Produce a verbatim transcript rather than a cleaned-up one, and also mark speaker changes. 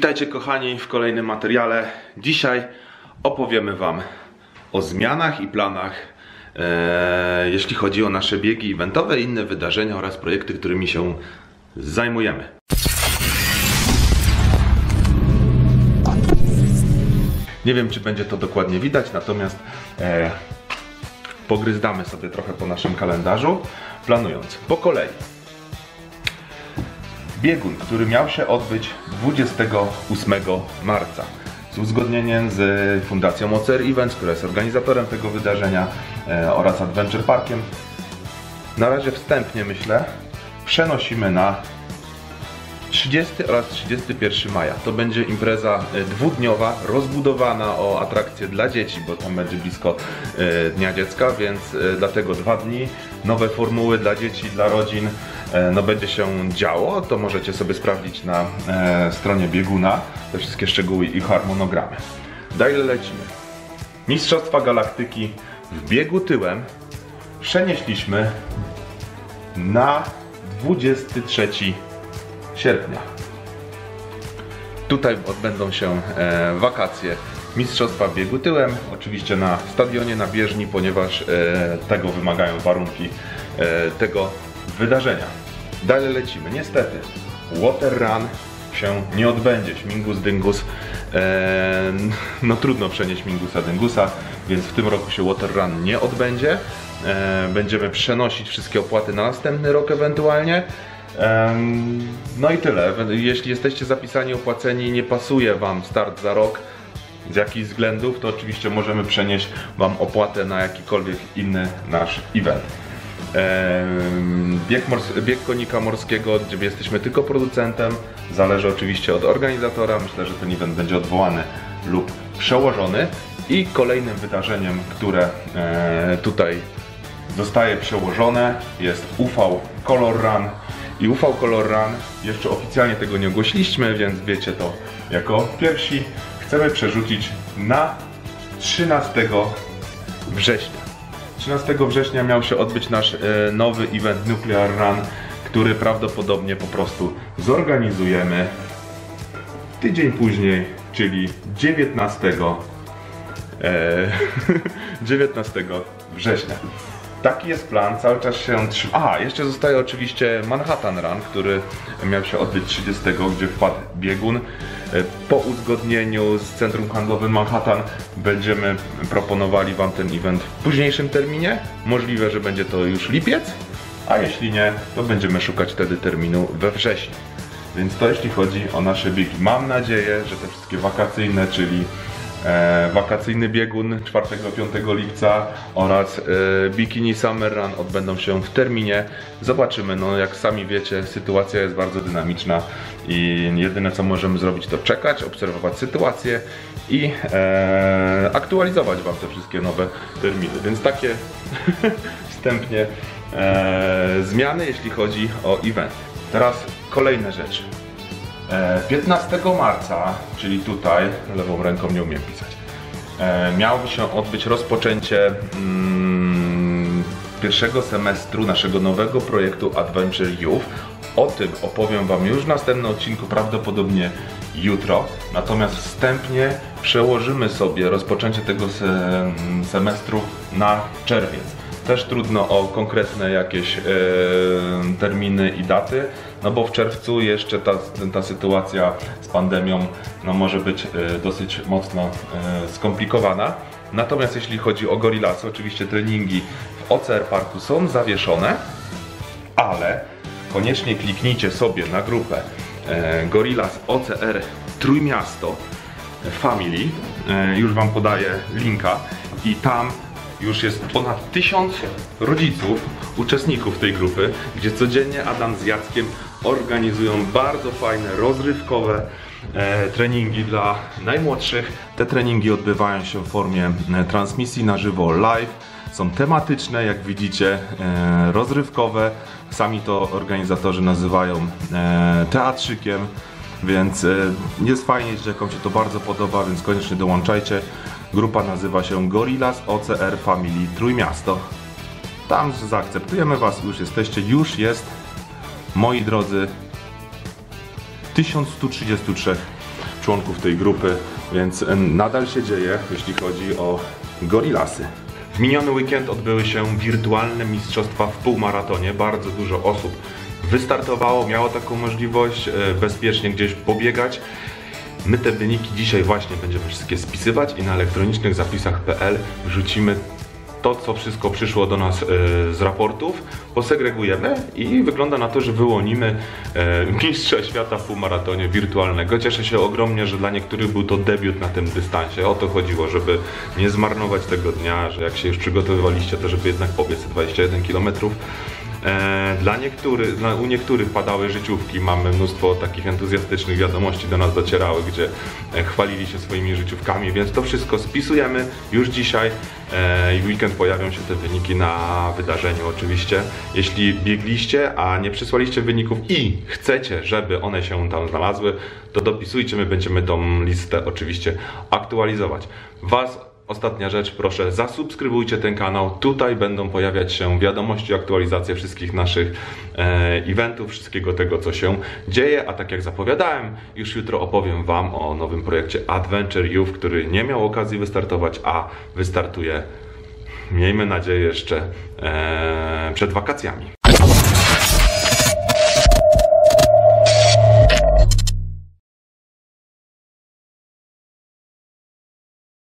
Speaker 1: Witajcie kochani w kolejnym materiale. Dzisiaj opowiemy Wam o zmianach i planach, e, jeśli chodzi o nasze biegi eventowe i inne wydarzenia oraz projekty, którymi się zajmujemy. Nie wiem, czy będzie to dokładnie widać, natomiast e, pogryzdamy sobie trochę po naszym kalendarzu, planując po kolei. Biegun, który miał się odbyć dwudziestego ósmego marca z uzgodnieniem z Fundacją O C R Events, która jest organizatorem tego wydarzenia, e, oraz Adventure Parkiem. Na razie wstępnie, myślę, przenosimy na trzydziestego oraz trzydziestego pierwszego maja. To będzie impreza dwudniowa, rozbudowana o atrakcje dla dzieci, bo tam będzie blisko e, Dnia Dziecka, więc e, dlatego dwa dni, nowe formuły dla dzieci, dla rodzin. E, no będzie się działo, to możecie sobie sprawdzić na e, stronie bieguna te wszystkie szczegóły i harmonogramy. Dalej lecimy. Mistrzostwa Galaktyki w biegu tyłem przenieśliśmy na dwudziestego trzeciego sierpnia. Tutaj odbędą się e, wakacje Mistrzostwa biegu tyłem, oczywiście na stadionie, na bieżni, ponieważ e, tego wymagają warunki e, tego wydarzenia. Dalej lecimy. Niestety Water Run się nie odbędzie. Śmigus Dyngus, e, no trudno przenieść Śmigusa Dyngusa, więc w tym roku się Water Run nie odbędzie. E, będziemy przenosić wszystkie opłaty na następny rok ewentualnie. No i tyle. Jeśli jesteście zapisani, opłaceni i nie pasuje Wam start za rok z jakichś względów, to oczywiście możemy przenieść Wam opłatę na jakikolwiek inny nasz event. Bieg, bieg konika morskiego, gdzie jesteśmy tylko producentem, zależy oczywiście od organizatora. Myślę, że ten event będzie odwołany lub przełożony. I kolejnym wydarzeniem, które tutaj zostaje przełożone, jest U V Color Run. I U V Color Run, jeszcze oficjalnie tego nie ogłosiliśmy, więc wiecie to jako pierwsi, chcemy przerzucić na trzynastego września. trzynastego września miał się odbyć nasz e, nowy event Nuclear Run, który prawdopodobnie po prostu zorganizujemy tydzień później, czyli dziewiętnastego września. Taki jest plan, cały czas się trzyma. Aha, jeszcze zostaje oczywiście Manhattan Run, który miał się odbyć trzydziestego, gdzie wpadł biegun. Po uzgodnieniu z Centrum Handlowym Manhattan będziemy proponowali Wam ten event w późniejszym terminie. Możliwe, że będzie to już lipiec, a jeśli nie, to będziemy szukać wtedy terminu we wrześniu. Więc to jeśli chodzi o nasze biegi. Mam nadzieję, że te wszystkie wakacyjne, czyli E, wakacyjny biegun czwartego do piątego lipca oraz e, Bikini Summer Run odbędą się w terminie. Zobaczymy, no jak sami wiecie, sytuacja jest bardzo dynamiczna i jedyne co możemy zrobić to czekać, obserwować sytuację i e, aktualizować Wam te wszystkie nowe terminy. Więc takie wstępnie e, zmiany, jeśli chodzi o event. Teraz kolejne rzeczy. piętnastego marca, czyli tutaj, lewą ręką nie umiem pisać, miałoby się odbyć rozpoczęcie mm, pierwszego semestru naszego nowego projektu Adventure Youth. O tym opowiem Wam już w następnym odcinku, prawdopodobnie jutro. Natomiast wstępnie przełożymy sobie rozpoczęcie tego se semestru na czerwiec. Też trudno o konkretne jakieś e, terminy i daty, no bo w czerwcu jeszcze ta, ta sytuacja z pandemią no, może być e, dosyć mocno e, skomplikowana. Natomiast jeśli chodzi o Gorillasy, oczywiście treningi w O C R Parku są zawieszone, ale koniecznie kliknijcie sobie na grupę e, Gorillas O C R Trójmiasto Family, e, już Wam podaję linka i tam już jest ponad tysiąc rodziców, uczestników tej grupy, gdzie codziennie Adam z Jackiem organizują bardzo fajne, rozrywkowe e, treningi dla najmłodszych. Te treningi odbywają się w formie e, transmisji na żywo live. Są tematyczne, jak widzicie, e, rozrywkowe. Sami to organizatorzy nazywają e, teatrzykiem, więc e, jest fajnie, że komuś się to bardzo podoba, więc koniecznie dołączajcie. Grupa nazywa się Gorillas O C R Family Trójmiasto. Tam zaakceptujemy Was, już jesteście, już jest, moi drodzy, tysiąc sto trzydzieści trzy członków tej grupy, więc nadal się dzieje, jeśli chodzi o Gorillasy. W miniony weekend odbyły się wirtualne mistrzostwa w półmaratonie. Bardzo dużo osób wystartowało, miało taką możliwość bezpiecznie gdzieś pobiegać. My te wyniki dzisiaj właśnie będziemy wszystkie spisywać i na elektronicznych zapisach kropka p l wrzucimy to, co wszystko przyszło do nas z raportów, posegregujemy i wygląda na to, że wyłonimy mistrza świata w półmaratonie wirtualnego. Cieszę się ogromnie, że dla niektórych był to debiut na tym dystansie. O to chodziło, żeby nie zmarnować tego dnia, że jak się już przygotowywaliście, to żeby jednak pobiec dwadzieścia jeden kilometrów. Dla niektórych, dla, u niektórych padały życiówki, mamy mnóstwo takich entuzjastycznych wiadomości do nas docierały, gdzie chwalili się swoimi życiówkami, więc to wszystko spisujemy już dzisiaj i w weekend pojawią się te wyniki na wydarzeniu oczywiście. Jeśli biegliście, a nie przysłaliście wyników i chcecie, żeby one się tam znalazły, to dopisujcie, my będziemy tą listę oczywiście aktualizować. Was Ostatnia rzecz, proszę zasubskrybujcie ten kanał, tutaj będą pojawiać się wiadomości, aktualizacje wszystkich naszych e, eventów, wszystkiego tego, co się dzieje, a tak jak zapowiadałem, już jutro opowiem Wam o nowym projekcie Adventure Youth, który nie miał okazji wystartować, a wystartuje, miejmy nadzieję, jeszcze e, przed wakacjami.